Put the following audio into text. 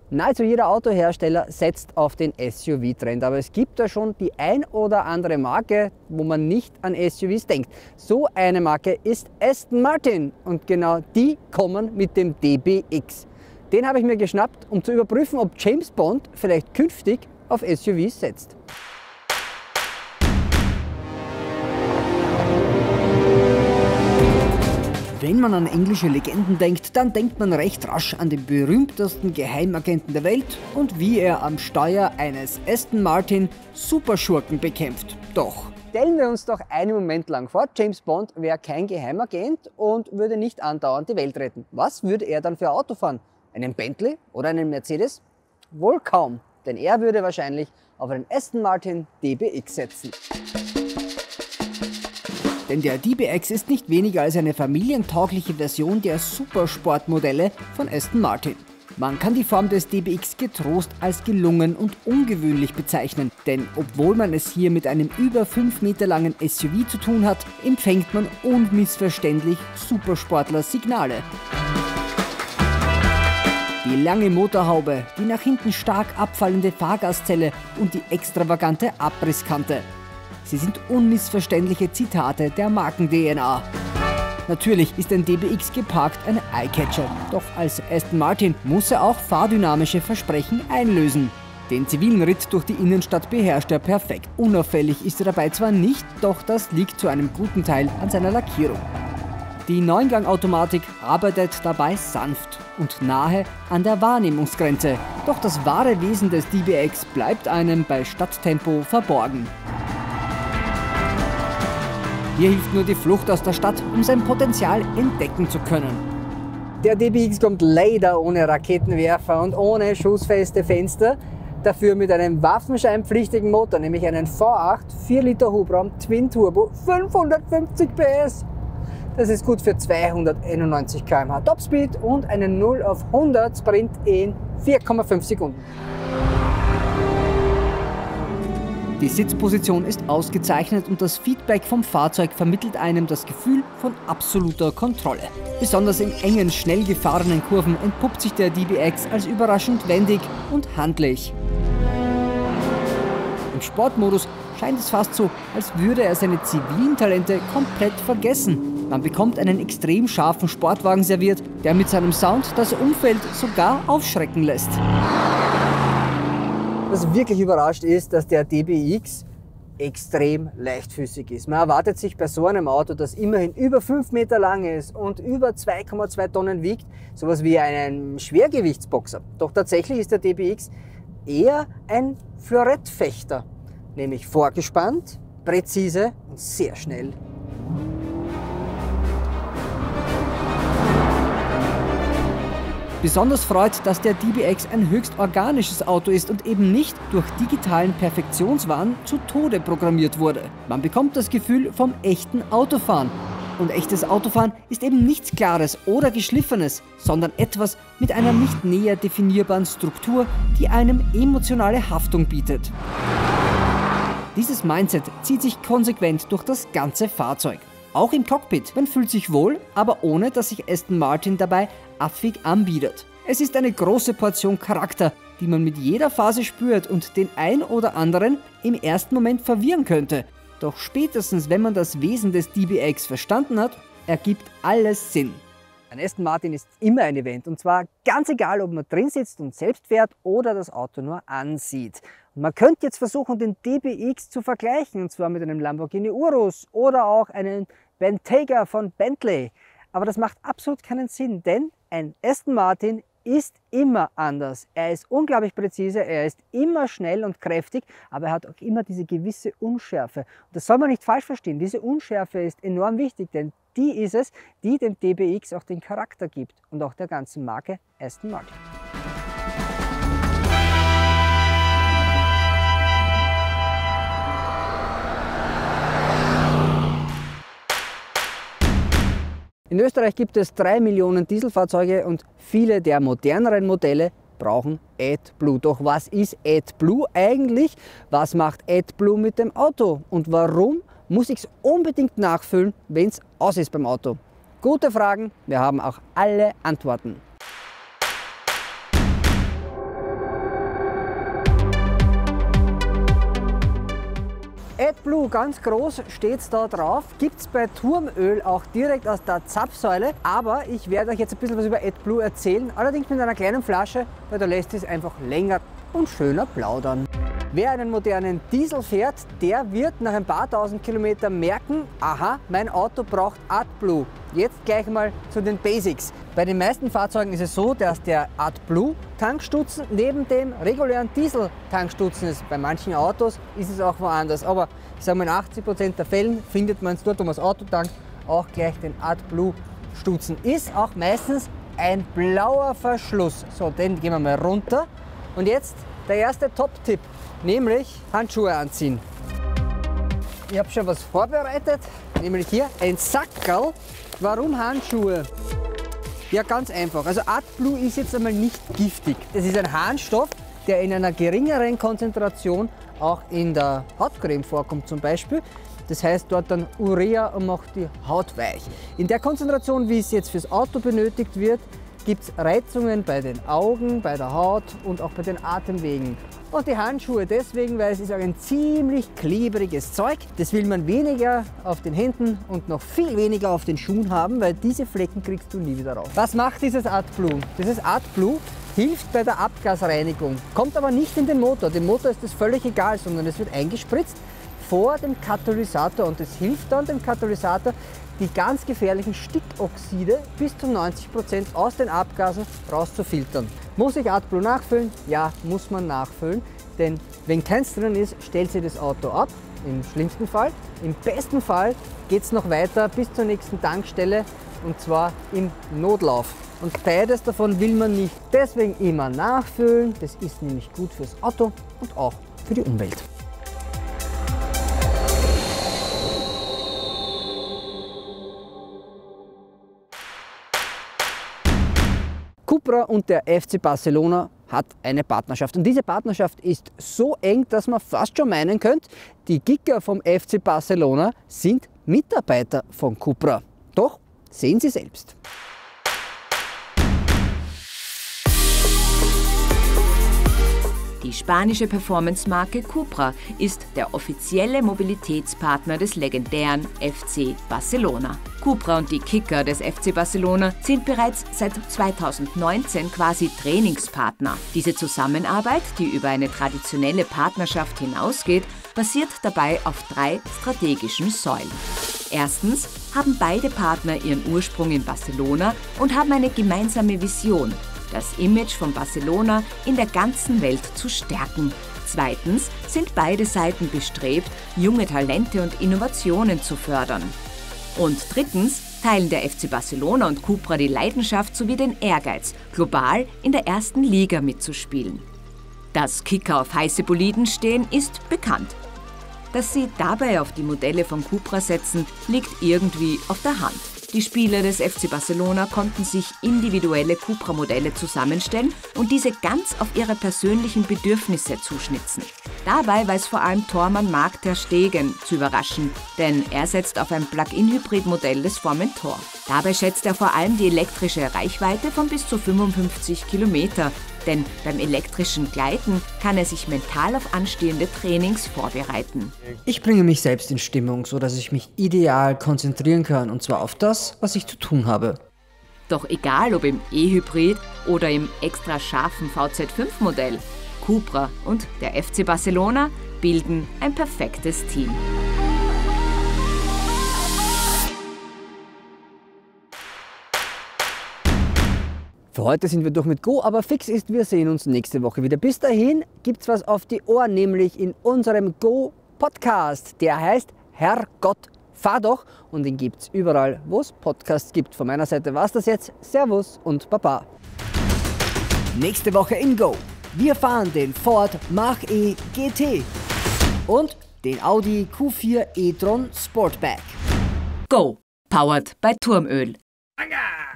Nahezu jeder Autohersteller setzt auf den SUV-Trend, aber es gibt da schon die ein oder andere Marke, wo man nicht an SUVs denkt. So eine Marke ist Aston Martin und genau die kommen mit dem DBX. Den habe ich mir geschnappt, um zu überprüfen, ob James Bond vielleicht künftig auf SUVs setzt. Wenn man an englische Legenden denkt, dann denkt man recht rasch an den berühmtesten Geheimagenten der Welt und wie er am Steuer eines Aston Martin Superschurken bekämpft. Doch stellen wir uns doch einen Moment lang vor, James Bond wäre kein Geheimagent und würde nicht andauernd die Welt retten. Was würde er dann für ein Auto fahren? Einen Bentley oder einen Mercedes? Wohl kaum, denn er würde wahrscheinlich auf einen Aston Martin DBX setzen. Denn der DBX ist nicht weniger als eine familientaugliche Version der Supersportmodelle von Aston Martin. Man kann die Form des DBX getrost als gelungen und ungewöhnlich bezeichnen, denn obwohl man es hier mit einem über 5 Meter langen SUV zu tun hat, empfängt man unmissverständlich Supersportler-Signale. Die lange Motorhaube, die nach hinten stark abfallende Fahrgastzelle und die extravagante Abrisskante. Sie sind unmissverständliche Zitate der Marken-DNA. Natürlich ist ein DBX geparkt ein Eyecatcher, doch als Aston Martin muss er auch fahrdynamische Versprechen einlösen. Den zivilen Ritt durch die Innenstadt beherrscht er perfekt. Unauffällig ist er dabei zwar nicht, doch das liegt zu einem guten Teil an seiner Lackierung. Die 9-Gang-Automatik arbeitet dabei sanft und nahe an der Wahrnehmungsgrenze. Doch das wahre Wesen des DBX bleibt einem bei Stadttempo verborgen. Hier hilft nur die Flucht aus der Stadt, um sein Potenzial entdecken zu können. Der DBX kommt leider ohne Raketenwerfer und ohne schussfeste Fenster, dafür mit einem waffenscheinpflichtigen Motor, nämlich einen V8 4 Liter Hubraum Twin Turbo, 550 PS. Das ist gut für 291 km/h Topspeed und einen 0 auf 100 Sprint in 4,5 Sekunden. Die Sitzposition ist ausgezeichnet und das Feedback vom Fahrzeug vermittelt einem das Gefühl von absoluter Kontrolle. Besonders in engen, schnell gefahrenen Kurven entpuppt sich der DBX als überraschend wendig und handlich. Im Sportmodus scheint es fast so, als würde er seine zivilen Talente komplett vergessen. Man bekommt einen extrem scharfen Sportwagen serviert, der mit seinem Sound das Umfeld sogar aufschrecken lässt. Was wirklich überrascht ist, dass der DBX extrem leichtfüßig ist. Man erwartet sich bei so einem Auto, das immerhin über 5 Meter lang ist und über 2,2 Tonnen wiegt, sowas wie einen Schwergewichtsboxer. Doch tatsächlich ist der DBX eher ein Florettfechter, nämlich vorgespannt, präzise und sehr schnell. Besonders freut, dass der DBX ein höchst organisches Auto ist und eben nicht durch digitalen Perfektionswahn zu Tode programmiert wurde. Man bekommt das Gefühl vom echten Autofahren. Und echtes Autofahren ist eben nichts Klares oder Geschliffenes, sondern etwas mit einer nicht näher definierbaren Struktur, die einem emotionale Haftung bietet. Dieses Mindset zieht sich konsequent durch das ganze Fahrzeug. Auch im Cockpit. Man fühlt sich wohl, aber ohne, dass sich Aston Martin dabei affig anbietet. Es ist eine große Portion Charakter, die man mit jeder Phase spürt und den ein oder anderen im ersten Moment verwirren könnte. Doch spätestens, wenn man das Wesen des DBX verstanden hat, ergibt alles Sinn. Ein Aston Martin ist immer ein Event und zwar ganz egal, ob man drin sitzt und selbst fährt oder das Auto nur ansieht. Und man könnte jetzt versuchen, den DBX zu vergleichen, und zwar mit einem Lamborghini Urus oder auch einem Bentayga von Bentley. Aber das macht absolut keinen Sinn, denn ein Aston Martin ist immer anders. Er ist unglaublich präzise, er ist immer schnell und kräftig, aber er hat auch immer diese gewisse Unschärfe. Und das soll man nicht falsch verstehen. Diese Unschärfe ist enorm wichtig, denn die ist es, die dem DBX auch den Charakter gibt und auch der ganzen Marke Aston Martin. In Österreich gibt es 3 Millionen Dieselfahrzeuge und viele der moderneren Modelle brauchen AdBlue. Doch was ist AdBlue eigentlich? Was macht AdBlue mit dem Auto? Und warum muss ich es unbedingt nachfüllen, wenn es aus ist beim Auto? Gute Fragen, wir haben auch alle Antworten. AdBlue, ganz groß steht es da drauf. Gibt es bei Turmöl auch direkt aus der Zapfsäule. Aber ich werde euch jetzt ein bisschen was über AdBlue erzählen. Allerdings mit einer kleinen Flasche, weil da lässt es einfach länger und schöner plaudern. Wer einen modernen Diesel fährt, der wird nach ein paar tausend Kilometern merken, aha, mein Auto braucht AdBlue. Jetzt gleich mal zu den Basics. Bei den meisten Fahrzeugen ist es so, dass der AdBlue-Tankstutzen neben dem regulären Diesel-Tankstutzen ist. Bei manchen Autos ist es auch woanders. Aber ich sage mal, in 80% der Fällen findet man es dort, wo man das Auto tankt, auch gleich den AdBlue-Stutzen. Ist auch meistens ein blauer Verschluss. So, den gehen wir mal runter. Und jetzt der erste Top-Tipp, nämlich Handschuhe anziehen. Ich habe schon was vorbereitet, nämlich hier ein Sackerl. Warum Handschuhe? Ja, ganz einfach. Also AdBlue ist jetzt einmal nicht giftig. Es ist ein Harnstoff, der in einer geringeren Konzentration auch in der Hautcreme vorkommt zum Beispiel. Das heißt dort dann Urea und macht die Haut weich. In der Konzentration, wie es jetzt fürs Auto benötigt wird, gibt es Reizungen bei den Augen, bei der Haut und auch bei den Atemwegen. Und die Handschuhe deswegen, weil es ist auch ein ziemlich klebriges Zeug. Das will man weniger auf den Händen und noch viel weniger auf den Schuhen haben, weil diese Flecken kriegst du nie wieder raus. Was macht dieses AdBlue? Dieses AdBlue hilft bei der Abgasreinigung, kommt aber nicht in den Motor. Dem Motor ist das völlig egal, sondern es wird eingespritzt vor dem Katalysator und es hilft dann dem Katalysator, die ganz gefährlichen Stickoxide bis zu 90% aus den Abgasen rauszufiltern. Muss ich AdBlue nachfüllen? Ja, muss man nachfüllen, denn wenn keins drin ist, stellt sich das Auto ab, im schlimmsten Fall. Im besten Fall geht es noch weiter bis zur nächsten Tankstelle und zwar im Notlauf. Und beides davon will man nicht. Deswegen immer nachfüllen, das ist nämlich gut fürs Auto und auch für die Umwelt. Cupra und der FC Barcelona hat eine Partnerschaft. Und diese Partnerschaft ist so eng, dass man fast schon meinen könnte, die Kicker vom FC Barcelona sind Mitarbeiter von Cupra. Doch sehen Sie selbst. Die spanische Performance-Marke Cupra ist der offizielle Mobilitätspartner des legendären FC Barcelona. Cupra und die Kicker des FC Barcelona sind bereits seit 2019 quasi Trainingspartner. Diese Zusammenarbeit, die über eine traditionelle Partnerschaft hinausgeht, basiert dabei auf 3 strategischen Säulen. Erstens haben beide Partner ihren Ursprung in Barcelona und haben eine gemeinsame Vision: das Image von Barcelona in der ganzen Welt zu stärken. Zweitens sind beide Seiten bestrebt, junge Talente und Innovationen zu fördern. Und drittens teilen der FC Barcelona und Cupra die Leidenschaft sowie den Ehrgeiz, global in der ersten Liga mitzuspielen. Dass Kicker auf heiße Boliden stehen, ist bekannt. Dass sie dabei auf die Modelle von Cupra setzen, liegt irgendwie auf der Hand. Die Spieler des FC Barcelona konnten sich individuelle Cupra-Modelle zusammenstellen und diese ganz auf ihre persönlichen Bedürfnisse zuschnitzen. Dabei weiß vor allem Tormann Marc ter Stegen zu überraschen, denn er setzt auf ein Plug-in-Hybrid-Modell des Formentor. Dabei schätzt er vor allem die elektrische Reichweite von bis zu 55 Kilometer, denn beim elektrischen Gleiten kann er sich mental auf anstehende Trainings vorbereiten. Ich bringe mich selbst in Stimmung, sodass ich mich ideal konzentrieren kann, und zwar auf das, was ich zu tun habe. Doch egal ob im E-Hybrid oder im extra scharfen VZ5-Modell, Cupra und der FC Barcelona bilden ein perfektes Team. Für heute sind wir durch mit Go, aber fix ist, wir sehen uns nächste Woche wieder. Bis dahin gibt's was auf die Ohren, nämlich in unserem Go-Podcast. Der heißt Herrgott, fahr doch, und den gibt's überall, wo es Podcasts gibt. Von meiner Seite war's das jetzt. Servus und Baba. Nächste Woche in Go. Wir fahren den Ford Mach-E GT und den Audi Q4 e-tron Sportback. Go, powered by Turmöl. Anga!